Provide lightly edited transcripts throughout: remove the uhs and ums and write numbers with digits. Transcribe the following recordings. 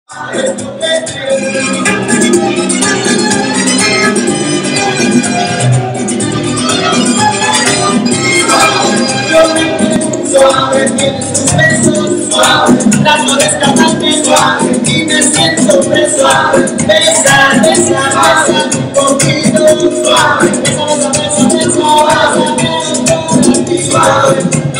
Suave, tienes tus besos, suave, trato de escaparme, suave, y me siento preso, besa, besa, besa, contigo, suave, besa, besa, besa, besa, besa, suave,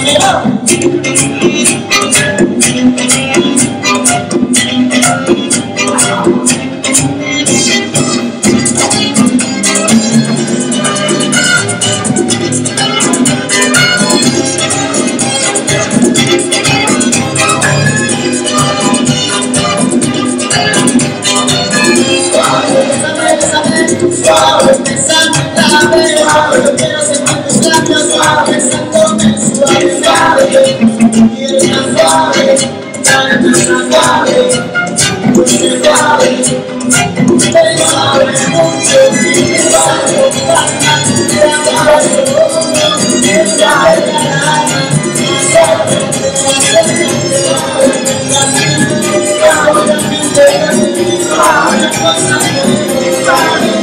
suave, besame otra vez, suave, yo quiero sentir tus labios suaves, besándome suave, suave, quiero más suave, dame más suave, muy suave, suave, mucho, suave, suave,